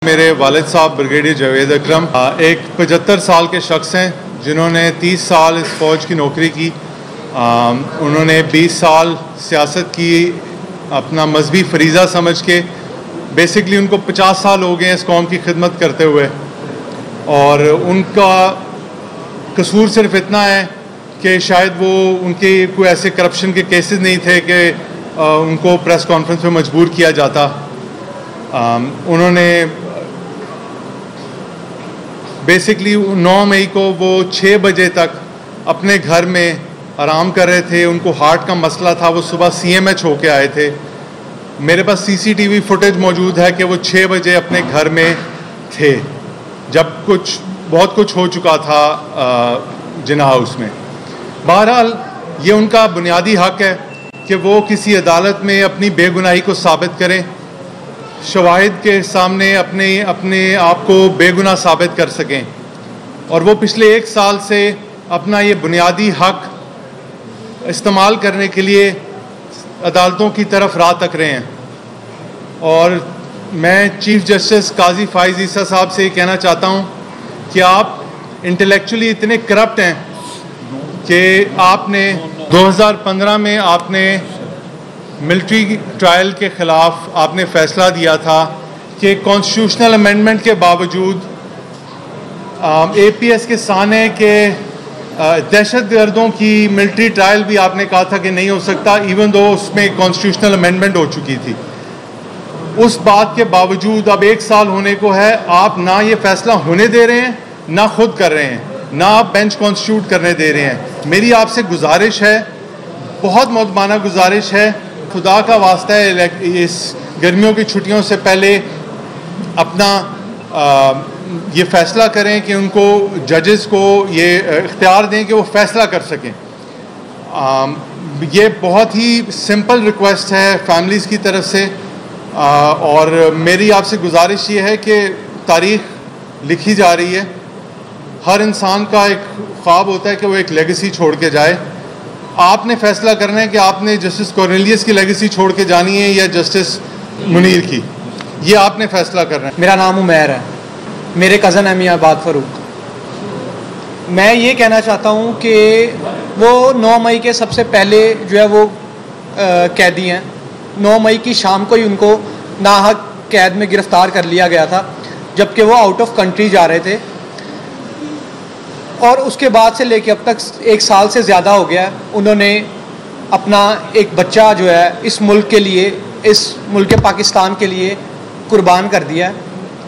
मेरे वालिद साहब ब्रिगेडियर जावेद अकरम एक 75 साल के शख्स हैं जिन्होंने 30 साल इस फ़ौज की नौकरी की। उन्होंने 20 साल सियासत की अपना मजहबी फरीज़ा समझ के। बेसिकली उनको 50 साल हो गए हैं इस कौम की खिदमत करते हुए, और उनका कसूर सिर्फ इतना है कि शायद वो उनके कोई ऐसे करप्शन के केसेस नहीं थे कि उनको प्रेस कॉन्फ्रेंस में मजबूर किया जाता। उन्होंने बेसिकली 9 मई को वो 6 बजे तक अपने घर में आराम कर रहे थे। उनको हार्ट का मसला था, वो सुबह CMH होके आए थे। मेरे पास CCTV फुटेज मौजूद है कि वो 6 बजे अपने घर में थे जब बहुत कुछ हो चुका था जिना हाउस में। बहरहाल ये उनका बुनियादी हक है कि वो किसी अदालत में अपनी बेगुनाही को साबित करें, शवाहिद के सामने अपने आप को बेगुनाह साबित कर सकें। और वो पिछले 1 साल से अपना ये बुनियादी हक इस्तेमाल करने के लिए अदालतों की तरफ राह तक रहे हैं। और मैं चीफ जस्टिस काजी फाइज ईसा साहब से कहना चाहता हूँ कि आप इंटेलेक्चुअली इतने करप्ट हैं कि आपने 2015 में आपने मिलिट्री ट्रायल के ख़िलाफ़ आपने फ़ैसला दिया था कि कॉन्स्टिट्यूशनल अमेंडमेंट के बावजूद APS के साने के दहशतगर्दों की मिलिट्री ट्रायल भी आपने कहा था कि नहीं हो सकता, इवन दो उसमें कॉन्स्टिट्यूशनल अमेंडमेंट हो चुकी थी। उस बात के बावजूद अब 1 साल होने को है, आप ना ये फ़ैसला होने दे रहे हैं, ना खुद कर रहे हैं, ना आप बेंच कॉन्स्टिट्यूट करने दे रहे हैं। मेरी आपसे गुजारिश है, बहुत मुअद्दबाना गुजारिश है, खुदा का वास्ता है इस गर्मियों की छुट्टियों से पहले अपना ये फ़ैसला करें कि उनको जजेस को ये इख्तियार दें कि वो फ़ैसला कर सकें। ये बहुत ही सिंपल रिक्वेस्ट है फैमिलीज़ की तरफ से। और मेरी आपसे गुजारिश ये है कि तारीख़ लिखी जा रही है, हर इंसान का एक ख्वाब होता है कि वो एक लेगेसी छोड़ के जाए। आपने फ़ैसला करना है कि आपने जस्टिस कॉर्नेलियस की लेगेसी छोड़ के जानी है या जस्टिस मुनीर की, ये आपने फ़ैसला करना है। मेरा नाम उमैर है, मेरे कज़न है मियाँ इबाद फ़ारूक। मैं ये कहना चाहता हूँ कि वो 9 मई के सबसे पहले जो है वो कैदी हैं। 9 मई की शाम को ही उनको नाहक कैद में गिरफ़्तार कर लिया गया था, जबकि वो आउट ऑफ कंट्री जा रहे थे। और उसके बाद से लेके अब तक 1 साल से ज़्यादा हो गया है। उन्होंने अपना एक बच्चा जो है इस मुल्क के लिए, इस मुल्क पाकिस्तान के लिए कुर्बान कर दिया है।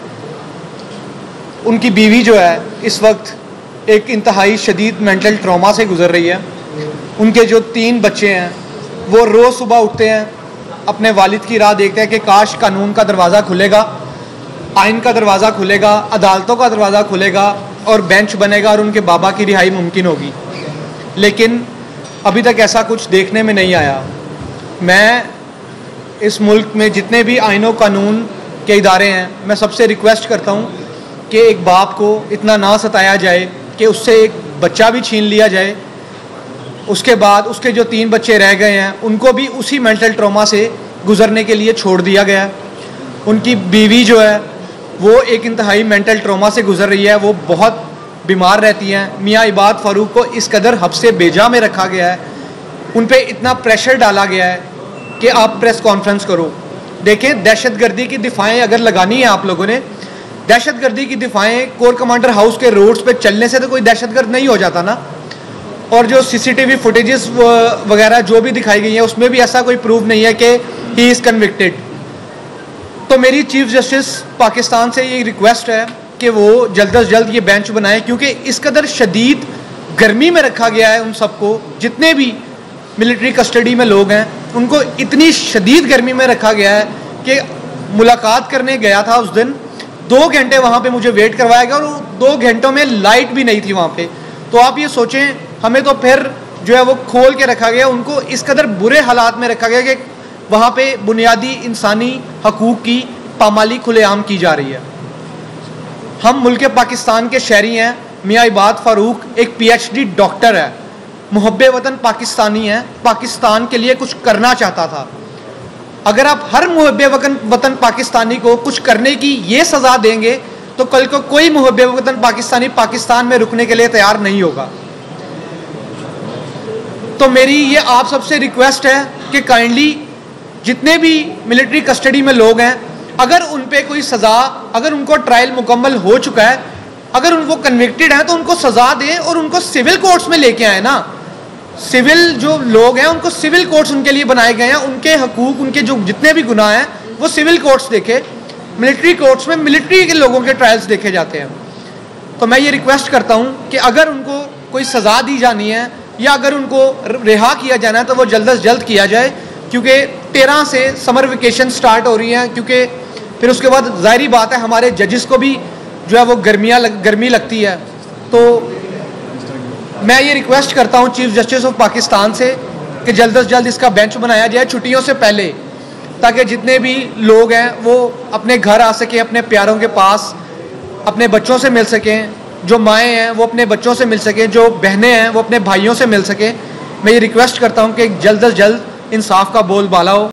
उनकी बीवी जो है इस वक्त एक इंतहाई शदीद मेंटल ट्रॉमा से गुज़र रही है। उनके जो 3 बच्चे हैं वो रोज़ सुबह उठते हैं, अपने वालिद की राह देखते हैं कि काश कानून का दरवाज़ा खुलेगा, आइन का दरवाज़ा खुलेगा, अदालतों का दरवाज़ा खुलेगा और बेंच बनेगा और उनके बाबा की रिहाई मुमकिन होगी। लेकिन अभी तक ऐसा कुछ देखने में नहीं आया। मैं इस मुल्क में जितने भी आइन और कानून के इदारे हैं, मैं सबसे रिक्वेस्ट करता हूँ कि एक बाप को इतना ना सताया जाए कि उससे एक बच्चा भी छीन लिया जाए। उसके बाद उसके जो 3 बच्चे रह गए हैं उनको भी उसी मेंटल ट्रॉमा से गुज़रने के लिए छोड़ दिया गया। उनकी बीवी जो है वो एक इंतहाई मेंटल ट्रॉमा से गुज़र रही है, वो बहुत बीमार रहती हैं। मियाँ इबाद फ़ारूक को इस कदर हब्से बेजा में रखा गया है, उन पे इतना प्रेशर डाला गया है कि आप प्रेस कॉन्फ्रेंस करो। देखें, दहशतगर्दी की दिफाएँ अगर लगानी है आप लोगों ने, दहशतगर्दी की दिफाएँ कोर कमांडर हाउस के रोड्स पे चलने से तो कोई दहशतगर्द नहीं हो जाता ना। और जो CCTV फुटेजेस वगैरह जो भी दिखाई गई हैं उसमें भी ऐसा कोई प्रूफ नहीं है कि ही इज़ कन्विक्टेड। तो मेरी चीफ जस्टिस पाकिस्तान से ये रिक्वेस्ट है कि वो जल्द अज जल्द ये बेंच बनाए, क्योंकि इस कदर शदीद गर्मी में रखा गया है उन सबको। जितने भी मिलिट्री कस्टडी में लोग हैं उनको इतनी शदीद गर्मी में रखा गया है कि मुलाकात करने गया था उस दिन, 2 घंटे वहाँ पे मुझे वेट करवाया गया और 2 घंटों में लाइट भी नहीं थी वहाँ पे। तो आप ये सोचें, हमें तो फिर जो है वो खोल के रखा गया, उनको इस कदर बुरे हालात में रखा गया कि वहाँ पे बुनियादी इंसानी हकूक़ की पामाली खुलेआम की जा रही है। हम मुल्क पाकिस्तान के शहरी हैं। मियाँ इबाद फ़ारूक एक PhD डॉक्टर है, मुहब्बे वतन पाकिस्तानी है, पाकिस्तान के लिए कुछ करना चाहता था। अगर आप हर मुहब्बे वतन पाकिस्तानी को कुछ करने की ये सज़ा देंगे तो कल को कोई मुहब्बे वतन पाकिस्तानी पाकिस्तान में रुकने के लिए तैयार नहीं होगा। तो मेरी ये आप सबसे रिक्वेस्ट है कि काइंडली जितने भी मिलिट्री कस्टडी में लोग हैं, अगर उन पे कोई सज़ा, अगर उनको ट्रायल मुकम्मल हो चुका है, अगर उनको कन्विक्टेड हैं तो उनको सज़ा दें और उनको सिविल कोर्ट्स में लेके आए ना। सिविल जो लोग हैं उनको सिविल कोर्ट्स उनके लिए बनाए गए हैं, उनके हकूक, उनके जो जितने भी गुनाह हैं वो सिविल कोर्ट्स देखे। मिलिट्री कोर्ट्स में मिलिट्री के लोगों के ट्रायल्स देखे जाते हैं। तो मैं ये रिक्वेस्ट करता हूँ कि अगर उनको कोई सज़ा दी जानी है या अगर उनको रिहा किया जाना है तो वो जल्द से जल्द किया जाए, क्योंकि 13 से समर वेकेशन स्टार्ट हो रही हैं। क्योंकि फिर उसके बाद ज़ाहिरी बात है हमारे जजेस को भी जो है वो गर्मी लगती है। तो मैं ये रिक्वेस्ट करता हूँ चीफ जस्टिस ऑफ पाकिस्तान से कि जल्द से जल्द इसका बेंच बनाया जाए छुट्टियों से पहले, ताकि जितने भी लोग हैं वो अपने घर आ सकें, अपने प्यारों के पास अपने बच्चों से मिल सकें, जो माएँ हैं वो अपने बच्चों से मिल सकें, जो बहनें हैं वो अपने भाइयों से मिल सकें। मैं ये रिक्वेस्ट करता हूँ कि जल्द से जल्द इंसाफ का बोलबाला हो।